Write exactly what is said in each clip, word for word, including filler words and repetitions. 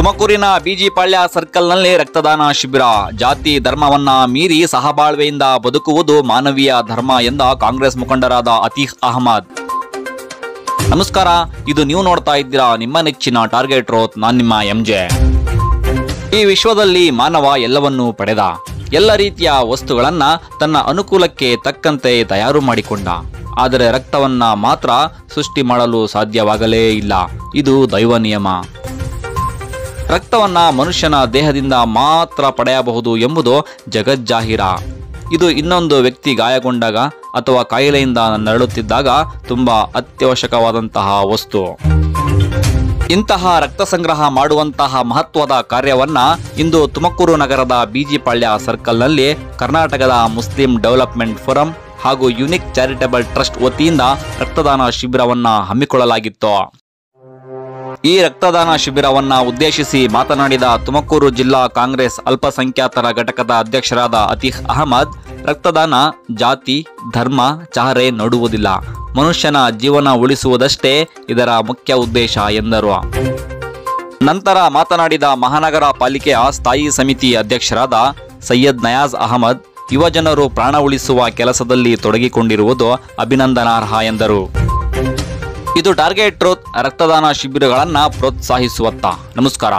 ತುಮಕೂರಿನ ಬಿಜಿಪಾಳ್ಯ ಸರ್ಕಲ್ನಲ್ಲಿ ರಕ್ತದಾನ ಶಿಬಿರ. ಜಾತಿ ಧರ್ಮವನ್ನ ಮೀರಿ ಸಹಬಾಳ್ವೆಯಿಂದ ಬದುಕುವುದು ಮಾನವೀಯ ಧರ್ಮ ಎಂದ ಕಾಂಗ್ರೆಸ್ ಮುಖಂಡರಾದ ಅತೀಕ್ ಅಹಮದ್. ನಮಸ್ಕಾರ, ಇದು ನೀವು ನೋಡ್ತಾ ಇದ್ದೀರಾ ನಿಮ್ಮ ನೆಚ್ಚಿನ ಟಾರ್ಗೆಟ್ ರೋತ್. ನಾನು ನಿಮ್ಮ ಎಂಜೆ. ಈ ವಿಶ್ವದಲ್ಲಿ ಮಾನವ ಎಲ್ಲವನ್ನೂ ಪಡೆದ, ಎಲ್ಲ ರೀತಿಯ ವಸ್ತುಗಳನ್ನ ತನ್ನ ಅನುಕೂಲಕ್ಕೆ ತಕ್ಕಂತೆ ತಯಾರು ಮಾಡಿಕೊಂಡ. ಆದರೆ ರಕ್ತವನ್ನ ಮಾತ್ರ ಸೃಷ್ಟಿ ಮಾಡಲು ಸಾಧ್ಯವಾಗಲೇ ಇಲ್ಲ. ಇದು ದೈವ ನಿಯಮ. ರಕ್ತವನ್ನ ಮನುಷ್ಯನ ದೇಹದಿಂದ ಮಾತ್ರ ಪಡೆಯಬಹುದು ಎಂಬುದು ಜಗಜ್ಜಾಹೀರ. ಇದು ಇನ್ನೊಂದು ವ್ಯಕ್ತಿ ಗಾಯಗೊಂಡಾಗ ಅಥವಾ ಕಾಯಿಲೆಯಿಂದ ನರಳುತ್ತಿದ್ದಾಗ ತುಂಬಾ ಅತ್ಯವಶ್ಯಕವಾದಂತಹ ವಸ್ತು. ಇಂತಹ ರಕ್ತ ಸಂಗ್ರಹ ಮಾಡುವಂತಹ ಮಹತ್ವದ ಕಾರ್ಯವನ್ನ ಇಂದು ತುಮಕೂರು ನಗರದ ಬಿಜಿಪಾಳ್ಯ ಸರ್ಕಲ್ನಲ್ಲಿ ಕರ್ನಾಟಕದ ಮುಸ್ಲಿಂ ಡೆವಲಪ್ಮೆಂಟ್ ಫೋರಂ ಹಾಗೂ ಯುನಿಕ್ ಚಾರಿಟಬಲ್ ಟ್ರಸ್ಟ್ ವತಿಯಿಂದ ರಕ್ತದಾನ ಶಿಬಿರವನ್ನ ಹಮ್ಮಿಕೊಳ್ಳಲಾಗಿತ್ತು. ಈ ರಕ್ತದಾನ ಶಿಬಿರವನ್ನ ಉದ್ದೇಶಿಸಿ ಮಾತನಾಡಿದ ತುಮಕೂರು ಜಿಲ್ಲಾ ಕಾಂಗ್ರೆಸ್ ಅಲ್ಪಸಂಖ್ಯಾತರ ಘಟಕದ ಅಧ್ಯಕ್ಷರಾದ ಅತೀಕ್ ಅಹಮದ್, ರಕ್ತದಾನ ಜಾತಿ ಧರ್ಮ ಚಹರೆ ನೋಡುವುದಿಲ್ಲ, ಮನುಷ್ಯನ ಜೀವನ ಉಳಿಸುವುದಷ್ಟೇ ಇದರ ಮುಖ್ಯ ಉದ್ದೇಶ ಎಂದರು. ನಂತರ ಮಾತನಾಡಿದ ಮಹಾನಗರ ಪಾಲಿಕೆಯ ಸ್ಥಾಯಿ ಸಮಿತಿ ಅಧ್ಯಕ್ಷರಾದ ಸೈಯದ್ ನಯಾಜ್ ಅಹಮದ್, ಯುವಜನರು ಪ್ರಾಣ ಉಳಿಸುವ ಕೆಲಸದಲ್ಲಿ ತೊಡಗಿಕೊಂಡಿರುವುದು ಅಭಿನಂದನಾರ್ಹ ಎಂದರು. ಇದು ಟಾರ್ಗೆಟ್ ಟ್ರೂತ್ ರಕ್ತದಾನ ಶಿಬಿರಗಳನ್ನು ಪ್ರೋತ್ಸಾಹಿಸುವತ್ತ. ನಮಸ್ಕಾರ.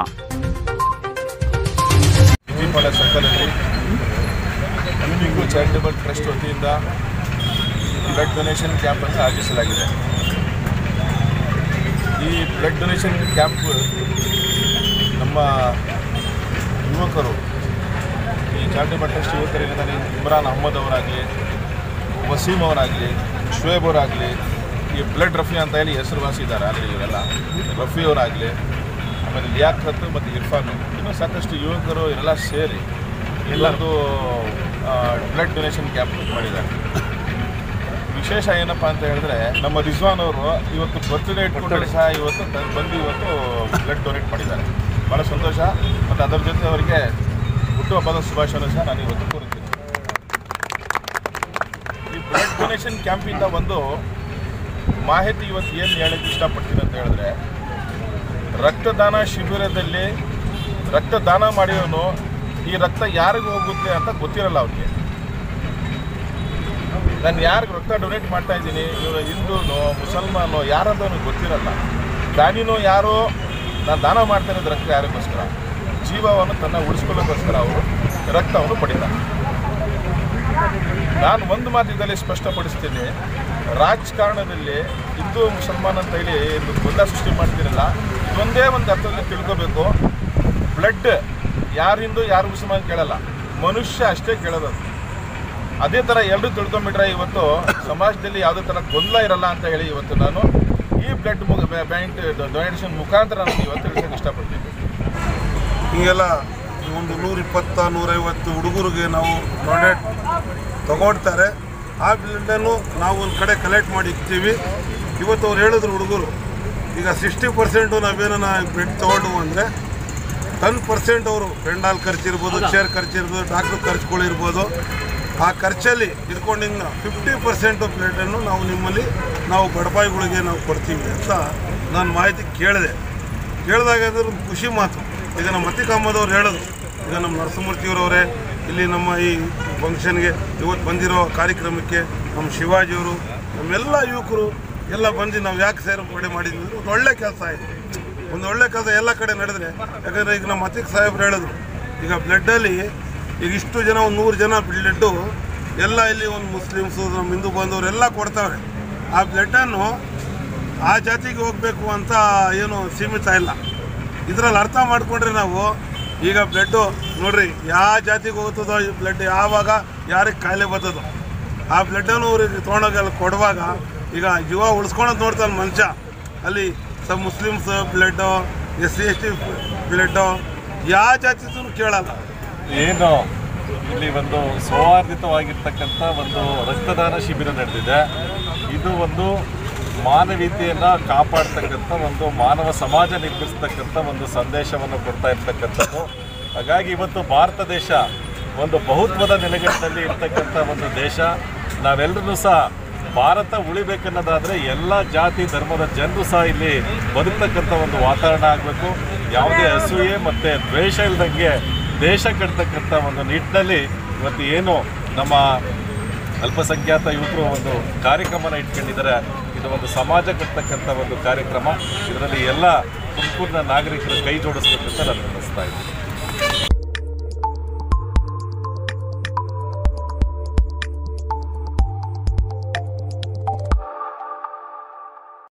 ಬಿಜಿಪಾಳ್ಯ ಸರ್ಕಲಲ್ಲಿ ಯುನಿಕ್ ಚಾರಿಟಬಲ್ ಟ್ರಸ್ಟ್ ವತಿಯಿಂದ ಬ್ಲಡ್ ಡೊನೇಷನ್ ಕ್ಯಾಂಪ್ ಅನ್ನು ಆಯೋಜಿಸಲಾಗಿದೆ. ಈ ಬ್ಲಡ್ ಡೊನೇಷನ್ ಕ್ಯಾಂಪ್ ನಮ್ಮ ಯುವಕರು, ಈ ಚಾರಿಟಬಲ್ ಟ್ರಸ್ಟ್ ಯುವಕರಿಂದ ಇಮ್ರಾನ್ ಅಹಮದ್ ಅವರಾಗಲಿ, ವಸೀಮ್ ಅವರಾಗಲಿ, ಶುಯೇಬ್ ಅವರಾಗಲಿ, ಈ ಬ್ಲಡ್ ರಫಿ ಅಂತ ಹೇಳಿ ಹೆಸರುವಾಸಿ ಇದ್ದಾರೆ ಆಲ್ರೆಡಿ ಇವರೆಲ್ಲ, ರಫಿ ಅವರಾಗಲಿ, ಆಮೇಲೆ ಲಿಯಾಖತ್ ಮತ್ತು ಇರ್ಫಾನ್, ಇನ್ನೂ ಸಾಕಷ್ಟು ಯುವಕರು ಇವರೆಲ್ಲ ಸೇರಿ ಎಲ್ಲರದು ಬ್ಲಡ್ ಡೊನೇಷನ್ ಕ್ಯಾಂಪ್ ಮಾಡಿದ್ದಾರೆ. ವಿಶೇಷ ಏನಪ್ಪ ಅಂತ ಹೇಳಿದ್ರೆ, ನಮ್ಮ ರಿಜ್ವಾನ್ ಅವರು ಇವತ್ತು ಬರ್ತ್ಡೇ ಇಟ್ಕೊಂಡು ಸಹ ಇವತ್ತು ಬಂದು ಇವತ್ತು ಬ್ಲಡ್ ಡೊನೇಟ್ ಮಾಡಿದ್ದಾರೆ. ಭಾಳ ಸಂತೋಷ. ಮತ್ತು ಅದರ ಜೊತೆ ಅವರಿಗೆ ಹುಟ್ಟುಹಬ್ಬದ ಶುಭಾಶಯನೂ ಸಹ ನಾನು ಇವತ್ತು ಕೋರುತ್ತೀನಿ. ಈ ಬ್ಲಡ್ ಡೊನೇಷನ್ ಕ್ಯಾಂಪಿಂದ ಒಂದು ಮಾಹಿತಿ ಇವತ್ತು ಏನು ಹೇಳಕ್ಕೆ ಇಷ್ಟಪಡ್ತೀನಿ ಅಂತ ಹೇಳಿದ್ರೆ, ರಕ್ತದಾನ ಶಿಬಿರದಲ್ಲಿ ರಕ್ತದಾನ ಮಾಡಿರೋನು ಈ ರಕ್ತ ಯಾರಿಗೂ ಹೋಗುತ್ತೆ ಅಂತ ಗೊತ್ತಿರಲ್ಲ ಅವ್ರಿಗೆ. ನಾನು ಯಾರಿಗೆ ರಕ್ತ ಡೊನೇಟ್ ಮಾಡ್ತಾ ಇದ್ದೀನಿ, ಇವರು ಹಿಂದೂನೋ ಮುಸಲ್ಮಾನೋ ಯಾರದೂ ಗೊತ್ತಿರಲ್ಲ. ದಾನಿನೋ ಯಾರೋ ನಾನು ದಾನ ಮಾಡ್ತಾ ಇರೋದು ರಕ್ತ ಯಾರಿಗೋಸ್ಕರ, ಜೀವವನ್ನು ತನ್ನ ಉಳಿಸ್ಕೊಳ್ಳೋಕ್ಕೋಸ್ಕರ ಅವರು ರಕ್ತವನ್ನು ಪಡಿತಾರೆ. ನಾನು ಒಂದು ಮಾತಿನಲ್ಲಿ ಸ್ಪಷ್ಟಪಡಿಸ್ತೀನಿ, ರಾಜಕಾರಣದಲ್ಲಿ ಹಿಂದೂ ಮುಸಲ್ಮಾನ್ ಅಂತ ಹೇಳಿ ಗೊಂದಲ ಸೃಷ್ಟಿ ಮಾಡ್ತೀರಲ್ಲ, ಇದೊಂದೇ ಒಂದು ಅರ್ಥದಲ್ಲಿ ತಿಳ್ಕೋಬೇಕು. ಬ್ಲಡ್ ಯಾರು ಹಿಂದೂ ಯಾರು ಮುಸಲ್ಮಾನ್ ಕೇಳಲ್ಲ, ಮನುಷ್ಯ ಅಷ್ಟೇ ಕೇಳೋದು. ಅದೇ ಥರ ಎಲ್ಲರೂ ತಿಳ್ಕೊಂಬಿಟ್ರೆ ಇವತ್ತು ಸಮಾಜದಲ್ಲಿ ಯಾವುದೇ ಥರ ಗೊಂದಲ ಇರಲ್ಲ ಅಂತ ಹೇಳಿ ಇವತ್ತು ನಾನು ಈ ಬ್ಲಡ್ ಮುಗ ಬ್ಯಾಂಕ್ ಡೊನೇಷನ್ ಮುಖಾಂತರ ನಾನು ಇವತ್ತು ತಿಳಿಸೋಕೆ ಇಷ್ಟಪಡ್ತೀನಿ. ಹೀಗೆಲ್ಲ ಒಂದು ನೂರಿಪ್ಪತ್ತ ನೂರೈವತ್ತು ಹುಡುಗರಿಗೆ ನಾವು ಡೊನೇಟ್ ತಗೊಳ್ತಾರೆ. ಆ ಬ್ಲಡ್ಡನ್ನು ನಾವು ಒಂದು ಕಡೆ ಕಲೆಕ್ಟ್ ಮಾಡಿ ಇಕ್ತೀವಿ. ಇವತ್ತು ಅವ್ರು ಹೇಳಿದ್ರು ಹುಡುಗರು, ಈಗ ಸಿಕ್ಸ್ಟಿ ಪರ್ಸೆಂಟು ನಾವೇನ ಬ್ಲಡ್ ತೊಗೊಂಡು ಅಂದರೆ ಟೆನ್ ಪರ್ಸೆಂಟ್ ಅವರು ಪೆಂಡಾಲ್ ಖರ್ಚಿರ್ಬೋದು, ಚೇರ್ ಖರ್ಚಿರ್ಬೋದು, ಡಾಕ್ಟ್ರ್ ಖರ್ಚುಗಳಿರ್ಬೋದು. ಆ ಖರ್ಚಲ್ಲಿ ಇಟ್ಕೊಂಡು ಇನ್ನು ಫಿಫ್ಟಿ ಪರ್ಸೆಂಟು ಬ್ಲಡ್ಡನ್ನು ನಾವು ನಿಮ್ಮಲ್ಲಿ ನಾವು ಬಡಪಾಯಿಗಳಿಗೆ ನಾವು ಕೊಡ್ತೀವಿ ಅಂತ ನಾನು ಮಾಹಿತಿ ಕೇಳಿದೆ. ಕೇಳಿದಾಗ ಅದ್ರ ಖುಷಿ ಮಾತು. ಈಗ ನಮ್ಮ ಅತೀಕ್ ಅಹಮದ್ ಅವ್ರು ಹೇಳಿದ್ರು, ಈಗ ನಮ್ಮ ನರಸಿಂಹಮೂರ್ತಿಯವರವರೇ ಇಲ್ಲಿ ನಮ್ಮ ಈ ಫಂಕ್ಷನ್ಗೆ ಇವತ್ತು ಬಂದಿರೋ ಕಾರ್ಯಕ್ರಮಕ್ಕೆ ನಮ್ಮ ಶಿವಾಜಿಯವರು, ನಮ್ಮೆಲ್ಲ ಯುವಕರು ಎಲ್ಲ ಬಂದು ನಾವು ಯಾಕೆ ಸೇರ್ಪಡೆ ಮಾಡಿದ್ವಿ ಅಂದರೆ ಒಂದು ಒಳ್ಳೆ ಕೆಲಸ ಆಯಿತು. ಒಂದು ಒಳ್ಳೆ ಕೆಲಸ ಎಲ್ಲ ಕಡೆ ನಡೆದರೆ, ಯಾಕಂದರೆ ಈಗ ನಮ್ಮ ಅತೀಕ್ ಸಾಹೇಬ್ರು ಹೇಳಿದ್ರು, ಈಗ ಬ್ಲಡ್ಡಲ್ಲಿ ಈಗ ಇಷ್ಟು ಜನ ಒಂದು ನೂರು ಜನ ಬ್ಲಡ್ಡು ಎಲ್ಲ ಇಲ್ಲಿ ಒಂದು ಮುಸ್ಲಿಮ್ಸು ನಮ್ಮ ಹಿಂದೂ ಬಂದವರೆಲ್ಲ ಕೊಡ್ತಾವ್ರೆ. ಆ ಬ್ಲಡ್ಡನ್ನು ಆ ಜಾತಿಗೆ ಹೋಗಬೇಕು ಅಂತ ಏನು ಸೀಮಿತ ಇಲ್ಲ. ಇದರಲ್ಲಿ ಅರ್ಥ ಮಾಡಿಕೊಂಡ್ರೆ ನಾವು ಈಗ ಬ್ಲಡ್ಡು ನೋಡ್ರಿ ಯಾವ ಜಾತಿಗೆ ಹೋಗ್ತದೋ ಈ ಬ್ಲಡ್, ಯಾವಾಗ ಯಾರಿಗೆ ಕಾಯಿಲೆ ಬರ್ತದೋ ಆ ಬ್ಲಡ್ಡನ್ನು ಅವ್ರಿಗೆ ತೊಗೊಂಡೋಗಿ ಅಲ್ಲಿ ಕೊಡುವಾಗ ಈಗ ಜೀವ ಉಳಿಸ್ಕೊಳೋದು ನೋಡ್ತಾನೆ ಮನುಷ್ಯ. ಅಲ್ಲಿ ಸ Muslims blood, S C S T blood, ಯಾವ ಜಾತಿಗೂ ಕೇಳಲ್ಲ. ಏನು ಇಲ್ಲಿ ಒಂದು ಸೌಹಾರ್ದಿತವಾಗಿರ್ತಕ್ಕಂಥ ಒಂದು ರಕ್ತದಾನ ಶಿಬಿರ ನಡೆದಿದೆ. ಇದು ಒಂದು ಮಾನವೀಯತೆಯನ್ನು ಕಾಪಾಡ್ತಕ್ಕಂಥ ಒಂದು ಮಾನವ ಸಮಾಜ ನಿರ್ಮಿಸ್ತಕ್ಕಂಥ ಒಂದು ಸಂದೇಶವನ್ನು ಕೊಡ್ತಾ ಇರ್ತಕ್ಕಂಥದ್ದು. ಹಾಗಾಗಿ ಇವತ್ತು ಭಾರತ ದೇಶ ಒಂದು ಬಹುತ್ವದ ನೆಲೆಗಟ್ಟಿನಲ್ಲಿ ಇರ್ತಕ್ಕಂಥ ಒಂದು ದೇಶ. ನಾವೆಲ್ಲರೂ ಸಹ ಭಾರತ ಉಳಿಬೇಕನ್ನೋದಾದರೆ ಎಲ್ಲ ಜಾತಿ ಧರ್ಮದ ಜನರು ಸಹ ಇಲ್ಲಿ ಬದುಕ್ತಕ್ಕಂಥ ಒಂದು ವಾತಾವರಣ ಆಗಬೇಕು. ಯಾವುದೇ ಅಸೂಯೆ ಮತ್ತು ದ್ವೇಷ ಇಲ್ದಂಗೆ ದೇಶ ಕಟ್ತಕ್ಕಂಥ ಒಂದು ನಿಟ್ಟಿನಲ್ಲಿ ಇವತ್ತು ಏನು ನಮ್ಮ ಅಲ್ಪಸಂಖ್ಯಾತ ಯುವಕರು ಒಂದು ಕಾರ್ಯಕ್ರಮನ ಇಟ್ಕೊಂಡಿದ್ದಾರೆ. ಇದು ಒಂದು ಸಮಾಜ ಕಟ್ತಕ್ಕಂಥ ಒಂದು ಕಾರ್ಯಕ್ರಮ. ಇದರಲ್ಲಿ ಎಲ್ಲ ತುಮಕೂರಿನ ನಾಗರಿಕರು ಕೈ ಜೋಡಿಸ್ಬೇಕಂತ ನಾನು ಅನ್ನಿಸ್ತಾ ಇದ್ದೀನಿ.